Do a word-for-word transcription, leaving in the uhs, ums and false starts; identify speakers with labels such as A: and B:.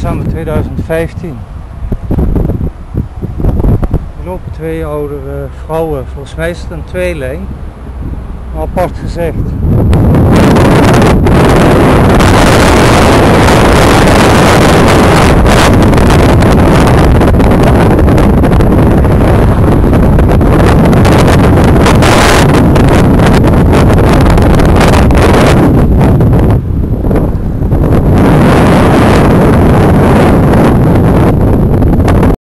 A: december tweeduizend vijftien. Er lopen twee oudere vrouwen, volgens mij is het een tweeling, apart gezegd.